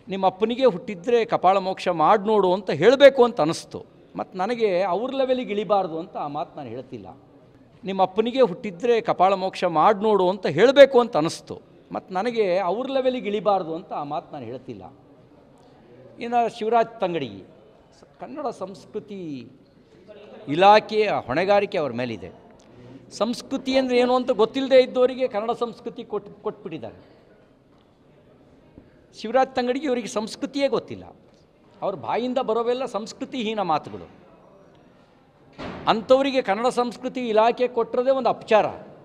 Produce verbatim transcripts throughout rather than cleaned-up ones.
ನಿಮ್ಮ ಅಪ್ಪನಿಗೆ ಹುಟ್ಟಿದ್ರೆ ಕಪಾಳ ಮೋಕ್ಷ ಮಾಡಿ ನೋಡು ಅಂತ ಹೇಳಬೇಕು ಅಂತ ಅನಿಸ್ತು. ಮತ್ತು ನನಗೆ ಅವ್ರ ಲೆವೆಲಿಗೆ ಇಳಿಬಾರ್ದು ಅಂತ ಆ ಮಾತು ನಾನು ಹೇಳ್ತಿಲ್ಲ. ನಿಮ್ಮ ಅಪ್ಪನಿಗೆ ಹುಟ್ಟಿದ್ರೆ ಕಪಾಳ ಮೋಕ್ಷ ಮಾಡಿ ನೋಡು ಅಂತ ಹೇಳಬೇಕು ಅಂತ ಅನಿಸ್ತು. ಮತ್ತು ನನಗೆ ಅವ್ರ ಲೆವೆಲಿಗೆ ಇಳಿಬಾರ್ದು ಅಂತ ಆ ಮಾತು ನಾನು ಹೇಳ್ತಿಲ್ಲ. ಇನ್ನು ಶಿವರಾಜ್ ತಂಗಡಗಿ, ಕನ್ನಡ ಸಂಸ್ಕೃತಿ ಇಲಾಖೆಯ ಹೊಣೆಗಾರಿಕೆ ಅವ್ರ ಮೇಲಿದೆ. ಸಂಸ್ಕೃತಿ ಅಂದರೆ ಏನು ಅಂತ ಗೊತ್ತಿಲ್ಲದೆ ಇದ್ದವರಿಗೆ ಕನ್ನಡ ಸಂಸ್ಕೃತಿ ಕೊಟ್ಟು ಕೊಟ್ಬಿಟ್ಟಿದ್ದಾರೆ. ಶಿವರಾಜ್ ತಂಗಡಿಗೆ ಇವರಿಗೆ ಸಂಸ್ಕೃತಿಯೇ ಗೊತ್ತಿಲ್ಲ. ಅವ್ರ ಬಾಯಿಂದ ಬರೋವೆಲ್ಲ ಸಂಸ್ಕೃತಿಹೀನ ಮಾತುಗಳು. ಅಂಥವರಿಗೆ ಕನ್ನಡ ಸಂಸ್ಕೃತಿ ಇಲಾಖೆ ಕೊಟ್ಟಿರೋದೇ ಒಂದು ಅಪಚಾರ.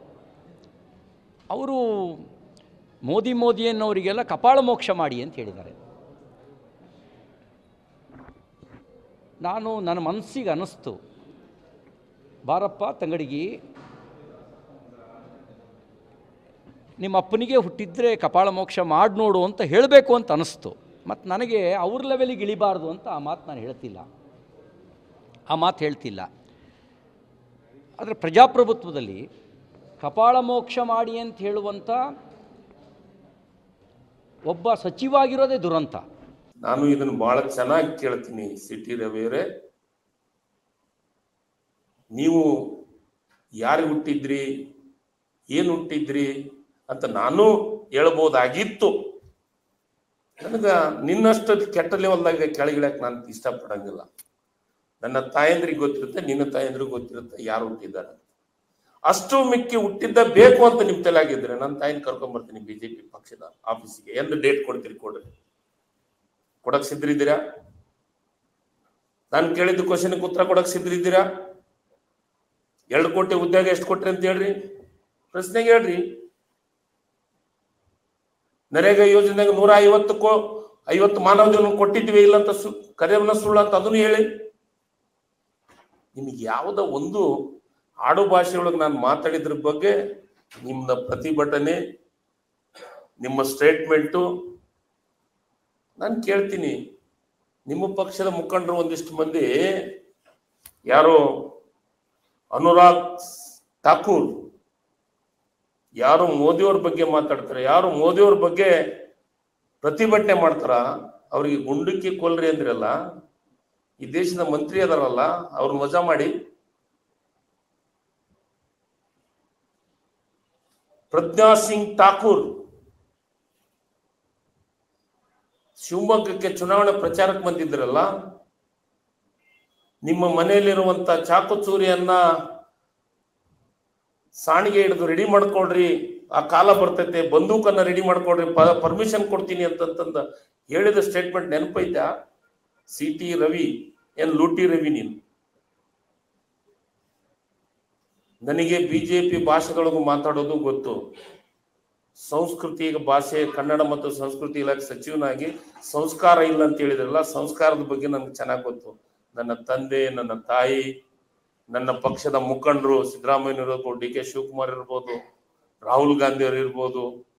ಅವರು ಮೋದಿ ಮೋದಿ ಅನ್ನೋರಿಗೆಲ್ಲ ಕಪಾಳ ಮೋಕ್ಷ ಮಾಡಿ ಅಂತ ಹೇಳಿದ್ದಾರೆ. ನಾನು ನನ್ನ ಮನಸ್ಸಿಗೆ ಅನ್ನಿಸ್ತು, ಬಾರಪ್ಪ ತಂಗಡಿಗಿ, ನಿಮ್ಮ ಅಪ್ಪನಿಗೆ ಹುಟ್ಟಿದ್ರೆ ಕಪಾಳ ಮೋಕ್ಷ ಮಾಡಿ ನೋಡು ಅಂತ ಹೇಳಬೇಕು ಅಂತ ಅನಿಸ್ತು. ಮತ್ತು ನನಗೆ ಅವ್ರ ಲೆವೆಲಿಗೆ ಇಳಿಬಾರ್ದು ಅಂತ ಆ ಮಾತು ನಾನು ಹೇಳ್ತಿಲ್ಲ ಆ ಮಾತು ಹೇಳ್ತಿಲ್ಲ ಆದರೆ ಪ್ರಜಾಪ್ರಭುತ್ವದಲ್ಲಿ ಕಪಾಳ ಮೋಕ್ಷ ಮಾಡಿ ಅಂತ ಹೇಳುವಂಥ ಒಬ್ಬ ಸಚಿವ ಆಗಿರೋದೇ ದುರಂತ. ನಾನು ಇದನ್ನು ಬಹಳ ಚೆನ್ನಾಗಿ ಕೇಳ್ತೀನಿ ಸಿ ಟಿ ರವಿಯವರೇ. ನೀವು ಯಾರು ಹುಟ್ಟಿದ್ರಿ, ಏನು ಹುಟ್ಟಿದ್ರಿ ಅಂತ ನಾನು ಹೇಳ್ಬೋದಾಗಿತ್ತು. ನನಗ ನಿನ್ನಷ್ಟು ಕೆಟ್ಟ ಲೆವೆಲ್ದಾಗ ಕೆಳಗಿಳಕ್ಕೆ ನಾನು ಇಷ್ಟಪಡಂಗಿಲ್ಲ. ನನ್ನ ತಾಯಂದ್ರಿಗೆ ಗೊತ್ತಿರುತ್ತೆ, ನಿನ್ನ ತಾಯಂದ್ರಿಗೆ ಗೊತ್ತಿರುತ್ತೆ ಯಾರು ಹುಟ್ಟಿದ್ದಾರೆ. ಅಷ್ಟು ಮಿಕ್ಕಿ ಹುಟ್ಟಿದ್ದ ಬೇಕು ಅಂತ ನಿಮ್ ತಲೆಯಾಗಿದ್ರೆ ನನ್ನ ತಾಯಿನ ಕರ್ಕೊಂಡ್ ಬರ್ತೀನಿ ಬಿಜೆಪಿ ಪಕ್ಷದ ಆಫೀಸಿಗೆ. ಎಂದು ಡೇಟ್ ಕೊಡ್ತೀರಿ ಕೊಡ್ರಿ. ಕೊಡಕ್ ಸಿದ್ರಿದ್ದೀರಾ? ನಾನು ಕೇಳಿದ ಕ್ವಶನ್ಗೆ ಉತ್ತರ ಕೊಡಕ್ ಸಿದ್ರಿದ್ದೀರಾ? ಎರಡು ಕೋಟಿ ಉದ್ಯೋಗ ಎಷ್ಟು ಕೊಟ್ರಿ ಅಂತ ಹೇಳ್ರಿ, ಪ್ರಶ್ನೆಗೆ ಹೇಳ್ರಿ. ನರೇಗಾ ಯೋಜನೆಗೆ ನೂರ ಐವತ್ತಕ್ಕೋ ಐವತ್ತು ಮಾನವ ಜೀವನ ಕೊಟ್ಟಿದ್ವಿ ಇಲ್ಲ ಅಂತ ಸು ಕರೆಯವನ್ನ ಸುಳ್ಳು ಅಂತ ಅದನ್ನು ಹೇಳಿ. ನಿಮ್ಗೆ ಯಾವುದ ಒಂದು ಆಡು ಭಾಷೆಯೊಳಗೆ ನಾನು ಮಾತಾಡಿದ್ರ ಬಗ್ಗೆ ನಿಮ್ಮ ಪ್ರತಿಭಟನೆ, ನಿಮ್ಮ ಸ್ಟೇಟ್ಮೆಂಟು ನಾನು ಕೇಳ್ತೀನಿ. ನಿಮ್ಮ ಪಕ್ಷದ ಮುಖಂಡರು ಒಂದಿಷ್ಟು ಮಂದಿ ಯಾರೋ ಅನುರಾಗ್ ಠಾಕೂರ್ ಯಾರು ಮೋದಿಯವ್ರ ಬಗ್ಗೆ ಮಾತಾಡ್ತಾರೆ, ಯಾರು ಮೋದಿಯವ್ರ ಬಗ್ಗೆ ಪ್ರತಿಭಟನೆ ಮಾಡ್ತಾರ, ಅವ್ರಿಗೆ ಗುಂಡಕ್ಕಿ ಕೊಲ್ರಿ ಅಂದ್ರಲ್ಲ. ಈ ದೇಶದ ಮಂತ್ರಿ ಅದಾರಲ್ಲ, ಅವ್ರನ್ನ ವಜಾ ಮಾಡಿ. ಪ್ರಜ್ಞಾ ಸಿಂಗ್ ಠಾಕೂರ್ ಶಿವಮೊಗ್ಗಕ್ಕೆ ಚುನಾವಣೆ ಪ್ರಚಾರಕ್ಕೆ ಬಂದಿದ್ರಲ್ಲ, ನಿಮ್ಮ ಮನೆಯಲ್ಲಿರುವಂತ ಚಾಕುಚೂರಿಯನ್ನ ಸಾಣಿಗೆ ಹಿಡಿದು ರೆಡಿ ಮಾಡ್ಕೊಳ್ರಿ, ಆ ಕಾಲ ಬರ್ತೈತೆ, ಬಂದೂಕನ್ನ ರೆಡಿ ಮಾಡ್ಕೊಳ್ರಿ, ಪರ್ಮಿಷನ್ ಕೊಡ್ತೀನಿ ಅಂತಂತಂದ ಹೇಳಿದ ಸ್ಟೇಟ್ಮೆಂಟ್ ನೆನಪೈತಾ? ಸಿ ಟಿ ರವಿ ಏನ್ ಲೂಟಿ ರವಿ ನೀನು? ನನಗೆ ಬಿಜೆಪಿ ಭಾಷೆಗಳಿಗೂ ಮಾತಾಡೋದು ಗೊತ್ತು. ಸಂಸ್ಕೃತಿ ಭಾಷೆ ಕನ್ನಡ ಮತ್ತು ಸಂಸ್ಕೃತಿ ಇಲಾಖೆ ಸಚಿವನಾಗಿ ಸಂಸ್ಕಾರ ಇಲ್ಲ ಅಂತ ಹೇಳಿದ್ರಲ್ಲ, ಸಂಸ್ಕಾರದ ಬಗ್ಗೆ ನನ್ಗೆ ಚೆನ್ನಾಗಿ ಗೊತ್ತು. ನನ್ನ ತಂದೆ, ನನ್ನ ತಾಯಿ, ನನ್ನ ಪಕ್ಷದ ಮುಖಂಡರು ಸಿದ್ದರಾಮಯ್ಯ ಇರ್ಬೋದು, ಡಿ ಕೆ ಶಿವಕುಮಾರ್ ಇರ್ಬೋದು, ರಾಹುಲ್ ಗಾಂಧಿ ಅವರು ಇರ್ಬೋದು,